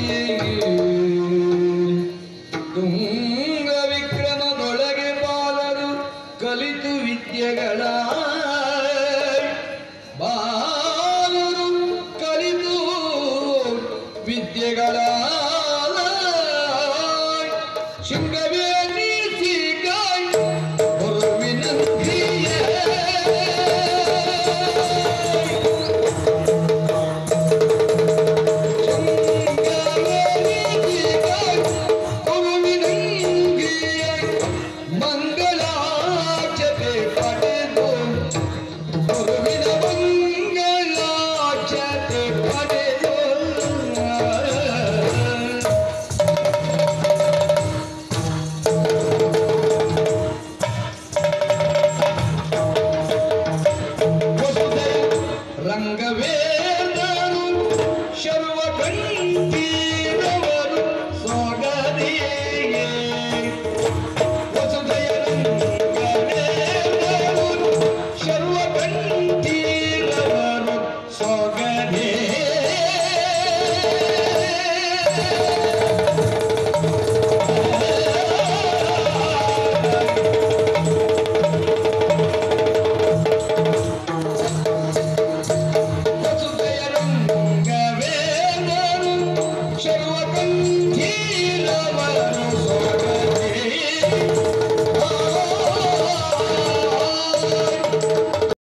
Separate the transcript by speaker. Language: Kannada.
Speaker 1: ತುಂಗ ವಿಕ್ರಮದೊಳಗೆ ಬಾಲರು ಕಲಿತು ವಿದ್ಯೆಗಳ ಬಾಲರು ಕಲಿತು ವಿದ್ಯೆಗಳ ಶೃಂಗವೇ ನೀತಿಗಾಯ್ ಗುರುವಿನಂತೆಯೇ ರಂಗವೇದರು ಶರ್ವಗಂಟೀರವರು ಸ್ವಾಗತಿಯೇ ವಸುಧೆಯ ರಂಗವೇದರು ಶರ್ವಗಂಟೀರವರು ಸ್ವಾಗತಿಯೇ